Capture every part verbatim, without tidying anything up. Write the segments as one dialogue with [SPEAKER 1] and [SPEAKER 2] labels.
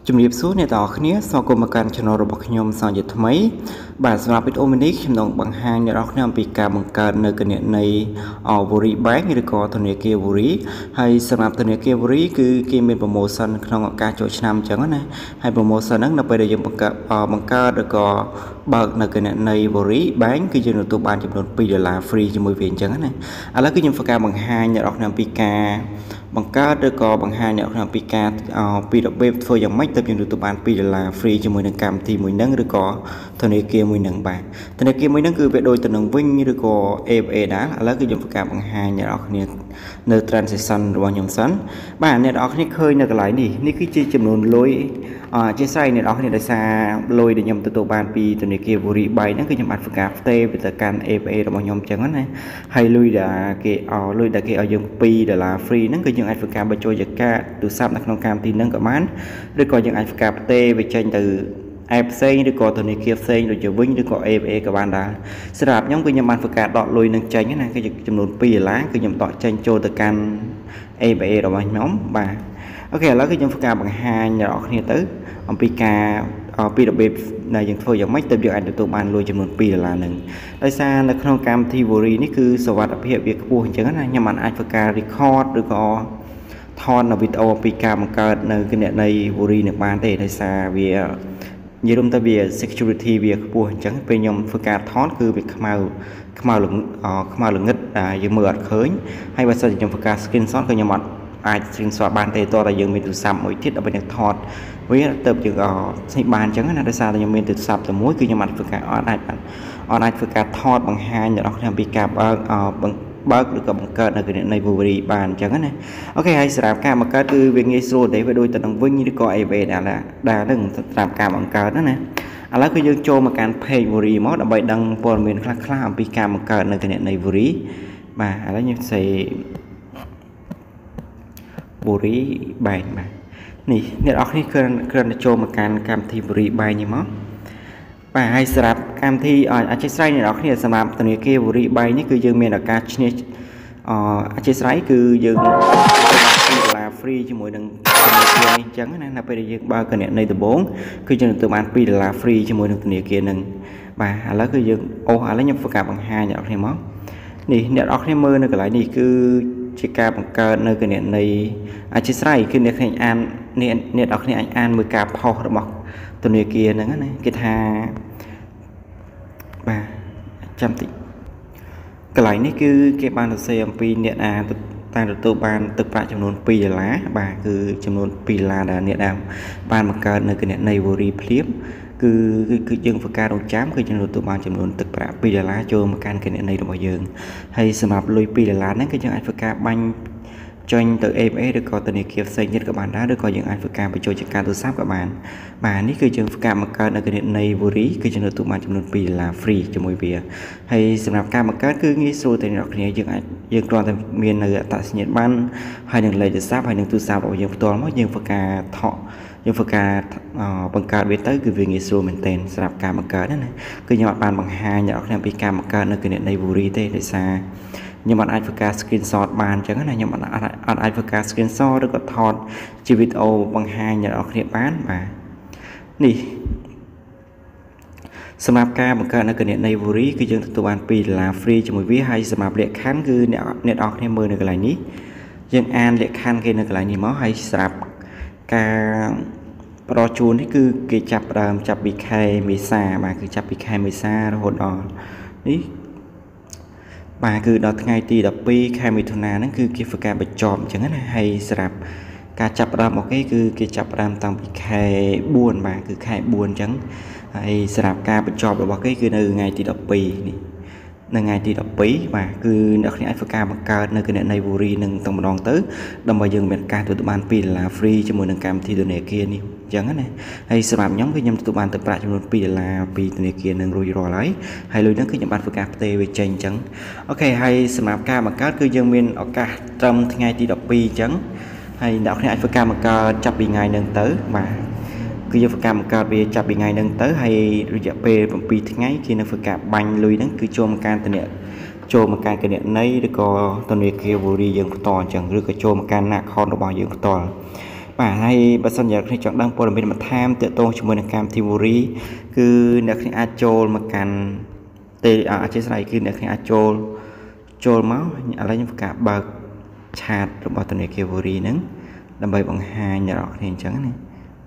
[SPEAKER 1] ជំរាបសួរអ្នកទាំងអស់គ្នាស្វាគមន៍មកកាន់ channel របស់ខ្ញុំសង្យុថ្មីបាទសម្រាប់វីដេអូនេះខ្ញុំនឹងបង្ហាញអ្នកនរគ្នាអំពីការបង្កើតនៅគណនី Worry Bank ឬក៏ធនាគារ Worry ហើយសម្រាប់ធនាគារ Worry គឺគេមាន promotion ក្នុងឱកាសចូលឆ្នាំអញ្ចឹងណាហើយ promotion ហ្នឹងនៅពេលដែលយើងបង្កើតបង្កើតឬក៏បើកនៅគណនី Worry Bank គឺយើងទទួលបានចំនួនtwoដុល្លារ free ជាមួយវាអញ្ចឹងណាឥឡូវគឺខ្ញុំធ្វើការបង្ហាញអ្នកនរគ្នាអំពីការបង្កើតឬក៏បង្ហាញអ្នកក្នុងពីការពីរបៀបធ្វើយ៉ាងម៉េចទៅយើងទទួលបានtwoដុល្លារ free ជាមួយនឹងកម្មវិធីមួយហ្នឹងឬក៏ធនាគារមួយហ្នឹងបាទធនាគារមួយហ្នឹងគឺវាដូចទៅនឹងវិញឬក៏ A F A ដែរឥឡូវគឺខ្ញុំធ្វើការបង្ហាញអ្នកនរគ្នានៅ transaction របស់ខ្ញុំសិនបាទអ្នកនរគ្នាឃើញនៅកន្លែងនេះនេះគឺជាចំនួនលុយអអជាស្រ័យអ្នកនរគ្នាដោយសារលុយដែលខ្ញុំទទួលបានពីធនាគារ Worry Bank ហ្នឹងគឺខ្ញុំអាចធ្វើការផ្ទេរទៅកាន់ A F A របស់ខ្ញុំអញ្ចឹងណាហើយលុយដែលគេអលុយដែលគេឲ្យយើងtwoដុល្លារ free ហ្នឹងគឺយើងអាចធ្វើការបញ្ចូលជាការទូរស័ព្ទនៅក្នុងកម្មវិធីហ្នឹងក៏បានឬក៏យើងអាចធ្វើការផ្ទេរវាចេញទៅ app ផ្សេងឬក៏ធនាគារផ្សេងដូចជាវិញឬក៏ A F A ក៏បានដែរសម្រាប់ខ្ញុំគឺខ្ញុំបានធ្វើការដកលុយនឹងចេញណាគឺចំនួនtwoដុល្លារគឺខ្ញុំដកចេញចូលទៅកាន់ A F A របស់ខ្ញុំបាទអូខេឥឡូវគឺខ្ញុំធ្វើការបង្ហាញអ្នកនរគ្នាទៅអំពីការពីរបៀបដែលយើងធ្វើយ៉ាងម៉េចទៅយើងអាចទទួលបានលុយចំនួនtwoដុល្លារហ្នឹងដោយសារនៅក្នុងកម្មវិធី Worry នេះគឺសុវត្ថិភាពវាខ្ពស់អញ្ចឹងណាខ្ញុំអាចធ្វើការ record ឬក៏ថតនៅវីដេអូពីការបង្កើតនៅគណនី Worry នឹងបានទេដោយសារវានិយាយរួមទៅវា security វាខ្ពស់អញ្ចឹងពេលខ្ញុំធ្វើការថតគឺវាខ្មៅខ្មៅខ្មៅល្ងឹតដែលយើងមើលអត់ឃើញហើយបើសិនជាខ្ញុំធ្វើការ screenshot គឺខ្ញុំអត់អាច screenshot បានទេតោះតែយើងមានទូរស័ព្ទមួយទៀតដើម្បីនឹងថតវាទៅយើងស្នេះបានអញ្ចឹងណាដោយសារតែខ្ញុំមានទូរស័ព្ទតែមួយគឺខ្ញុំអាចធ្វើការអត់អាចបានអត់អាចធ្វើការថតបង្ហាញដល់អ្នកពីការបើកបើកឬក៏បង្កើតនៅគណនី Worry បានអញ្ចឹងណាអូខេហើយសម្រាប់ការបង្កើតគឺវាងាយស្រួលទេវាដូចទៅនឹងវិញឬក៏ A V ដែរដែរហ្នឹងសម្រាប់ការបង្កើតណាណាឥឡូវគឺយើងចូលមកកាន់ page Worry មកដើម្បីដឹងព័ត៌មានខ្លះៗអំពីការបង្កើតនៅគណនី Worry បាទឥឡូវខ្ញុំសេ Worry Bank បាទនេះអ្នកនរគ្នាគ្រាន់គ្រាន់តែចូលមកកាន់កម្មវិធី Worry Bank នេះមកបាទហើយសម្រាប់កម្មវិធីអធិស្ឋានអ្នកនរគ្នាសម្រាប់ធនាគារ Worry Bank នេះគឺយើងមានឱកាសឈ្នះអធិស្ឋានគឺយើងtwoដុល្លារ free ជាមួយនឹងធនាគារនេះអញ្ចឹងណានៅពេលដែលយើងបើកគណនីដំបូងគឺយើងទទួលបានtwoដុល្លារ free ជាមួយនឹងធនាគារនឹងបាទឥឡូវគឺយើងអូឥឡូវខ្ញុំធ្វើការបង្ហាញអ្នកនរគ្នាមកនេះអ្នកនរគ្នាមើលនៅកន្លែងនេះគឺជាការបង្កើតនៅគណនីអធិស្ឋានគឺអ្នកគ្នាអានអ្នកអ្នកនរគ្នាអាចអានមើលការផុសរបស់ធនាគារហ្នឹងណាគេថាបាទចាំតិចកន្លែងនេះគឺគេបានសរសេរអំពីអ្នកអាតែទទួលបានទឹកប្រាក់ចំនួនtwoដុល្លារបាទគឺចំនួនtwoដុល្លារដែលអ្នកដែលបានបង្កើតនៅគណនី Worry ភ្លាមគឺគឺយើងធ្វើការរងចាំគឺយើងទទួលបានចំនួនទឹកប្រាក់twoដុល្លារចូលមកកាន់គណនីរបស់យើងហើយសម្រាប់លុយtwoដុល្លារហ្នឹងគឺយើងអាចធ្វើការបាញ់ចេញទៅ A F A ឬក៏ធនាគារផ្សេងទៀតក៏បានដែរឬក៏យើងអាចធ្វើការបញ្ចូលជាការទូរស័ព្ទក៏បានបាទនេះគឺយើងធ្វើការបង្កើតនៅគណនី Worry គឺយើងទទួលបានចំនួនtwoដុល្លារ free ជាមួយវាហើយសម្រាប់ការបង្កើតគឺងាយស្រួលតែអ្នកគ្នាយើងអាចយើងគ្រាន់តែមាននៅអត្តសញ្ញាណប័ណ្ណហើយនឹងលេខទូរស័ព្ទហើយនឹងទូរស័ព្ទរបស់យើងផ្ទាល់មកយើងធ្វើការថតយើងធ្វើការបង្កើតវាទៅគឺវាងាយស្រួលមែនទែនសម្រាប់ការបង្កើតណាគឺខ្ញុំអត់បានបង្ហាញអ្នកគ្នាពីការបង្កើតនៅគណនី Worry ទេដោយសារខ្ញុំអត់អាចធ្វើការ screenshot បានអញ្ចឹងណាខ្ញុំអត់អត់អាចធ្វើការ screenshot ឬក៏ថតជាវីដេអូបង្ហាញអ្នកនរគ្នាបានបាទនេះសម្រាប់ការបង្កើតនៅគណនី Worry គឺយើងទទួលបានtwoដុល្លារ free ជាមួយវាហើយសម្រាប់លក្ខខណ្ឌគឺអ្នកអ្នកនរគ្នាមើលនៅកន្លែងនេះយើងអានលក្ខខណ្ឌគេនៅកន្លែងនេះមកហើយសម្រាប់ការផ្ដល់ជូននេះគឺគេចាប់ដើមចាប់ពីខែមេសាបាទគឺចាប់ពីខែមេសារហូតដល់នេះបាទគឺដល់ថ្ងៃទីtwelveខែមិថុនាហ្នឹងគឺគេធ្វើការបញ្ចប់អញ្ចឹងណាហើយសម្រាប់ការចាប់ផ្ដើមមកគេគឺគេចាប់ផ្ដើមតាំងពីខែfourបាទគឺខែfourអញ្ចឹងហើយសម្រាប់ការបញ្ចប់របស់គេគឺនៅថ្ងៃទីtwelveនេះនៅថ្ងៃទីtwelveបាទគឺអ្នកគ្នាអាចធ្វើការបង្កើតនៅគណនី Worry នឹងតែម្ដងទៅដើម្បីយើងមានការទទួលបានtwoដុល្លារ free ជាមួយនឹងកម្មវិធីធនាគារនេះអញ្ចឹងណាហើយសម្រាប់ខ្ញុំគឺខ្ញុំទទួលបានទឹកប្រាក់ចំនួនtwoដុល្លារពីធនាគារនឹងរួចរាល់ហើយហើយលុយហ្នឹងគឺខ្ញុំបានធ្វើការផ្ទេរវាចេញអញ្ចឹងអូខេហើយសម្រាប់ការបង្កើតគឺយើងមានឱកាសត្រឹមថ្ងៃទីtwelveអញ្ចឹងហើយអ្នកគ្នាអាចធ្វើការបង្កើតចាប់ពីថ្ងៃហ្នឹងទៅបាទគឺយើងធ្វើការបង្កើតវាចាប់ពីថ្ងៃហ្នឹងទៅហើយរយៈពេលsevenថ្ងៃគេនឹងធ្វើការបាញ់លុយហ្នឹងគឺចូលមកកាន់តំណចូលមកកាន់គណនីឬក៏ធនាគារ Worry យើងផ្ទាល់អញ្ចឹងឬក៏ចូលមកកាន់ account របស់យើងផ្ទាល់ bà hay bà sân nhật khi chọn đăngព័ត៌មានបន្ថែមទាក់ទងជាមួយនឹងកម្មវិធី Vuri គឺអ្នកគ្នាអាចចូលមកកាន់ទេអធិស្ឋានគឺអ្នកគ្នាអាចចូលចូលមកឥឡូវខ្ញុំប្រកាសបើកឆាតរបស់ធនាគារ Vuri ហ្នឹងដើម្បីបង្ហាញអ្នកនរគ្នាអញ្ចឹងណា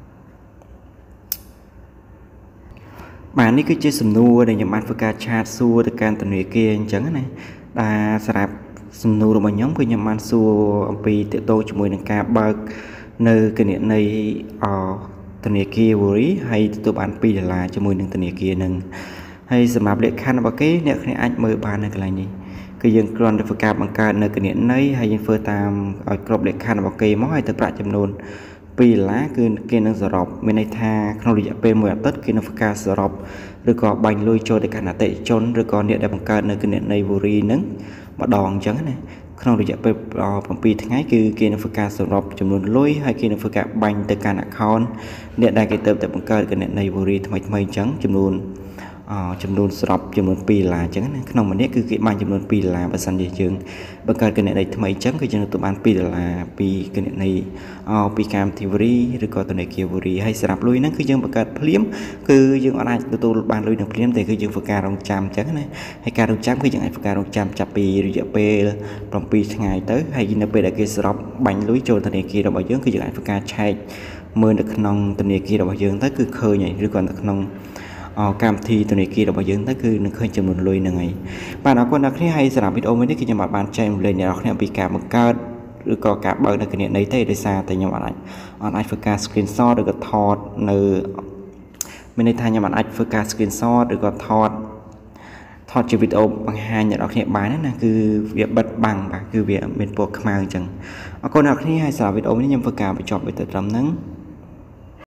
[SPEAKER 1] បាទនេះគឺជាសំណួរដែលខ្ញុំបានធ្វើការឆាតសួរទៅកាន់ធនាគារអញ្ចឹងណាដែលសម្រាប់សំណួររបស់ខ្ញុំគឺខ្ញុំបានសួរអំពីទាក់ទងជាមួយនឹងការបើកនៅគណនីអធនាគារ Vuri ហើយទទួលបានពីរដុល្លារជាមួយនឹងធនាគារនឹងហើយសម្រាប់លក្ខខណ្ឌរបស់គេអ្នកគ្នាអាចមើលបាននៅកន្លែងនេះគឺយើងគ្រាន់តែធ្វើការបង្កើតនៅគណនីហើយយើងធ្វើតាមឲ្យគ្រប់លក្ខខណ្ឌរបស់គេមកហើយទៅប្រាក់ចំនួនពីរដុល្លារគឺគេនឹងសរុបមានន័យថាក្នុងរយៈពេលមួយអាទិត្យគេនឹងធ្វើការសរុបឬក៏បាញ់លុយចូលទៅកាន់អតិថិជនឬក៏អ្នកដែលបង្កើតនៅគណនី Vuri ហ្នឹងម្ដងអញ្ចឹងណាក្នុងរយៈពេលbảyថ្ងៃគឺគេនឹងធ្វើការសរុបចំនួនលុយហើយគេនឹងធ្វើការបាញ់ទៅកាន់ account អ្នកដែលគេទៅតែបង្កើតគណនី Vuri ថ្មីថ្មីអញ្ចឹងចំនួនចំនួនសរុបចំនួនពីរដុល្លារអញ្ចឹងណាក្នុងម្នាក់គឺគេបាញ់ចំនួនពីរដុល្លារបើសិនជាយើងបង្កើតគណនីថ្មីអញ្ចឹងគឺយើងទទួលបានពីរដុល្លារពីគណនីពីកម្មវិធី Vuri ឬក៏ធនាគារ Vuri ហើយសម្រាប់លុយហ្នឹងគឺយើងបង្កើតភ្លាមគឺយើងអាចទទួលបានលុយនឹងភ្លាមតែគឺយើងធ្វើការរងចាំអញ្ចឹងណាហើយការរងចាំគឺយើងអាចធ្វើការរងចាំចាប់ពីរយៈពេលbảyថ្ងៃទៅហើយនៅពេលដែលគេសរុបបាញ់លុយចូលធនាគាររបស់យើងគឺយើងអាចធ្វើការឆែកមើលនៅក្នុងធនាគាររបស់យើងទៅគឺឃើញហើយឬក៏នៅក្នុងកម្មវិធីធនាគាររបស់យើងទៅគឺនឹងឃើញចំនួនលុយហ្នឹងហើយបាទអរគុណអ្នកគ្នាហើយសម្រាប់វីដេអូមួយនេះគឺខ្ញុំបានចែករំលែកអ្នកនរគ្នាពីការបង្កើតឬក៏ការបើកនៅគណនីទេដោយសារតែខ្ញុំអាចអាចធ្វើការ screenshot ឬក៏ថតនៅមានន័យថាខ្ញុំអាចធ្វើការ screenshot ឬក៏ថតថតជាវីដេអូបង្ហាញអ្នកនរគ្នាបានណាគឺវាបិទបាំងបាទគឺវាមានពណ៌ខ្មៅអញ្ចឹងអរគុណអ្នកគ្នាហើយសម្រាប់វីដេអូនេះខ្ញុំធ្វើការបញ្ចប់ទៅត្រឹមហ្នឹង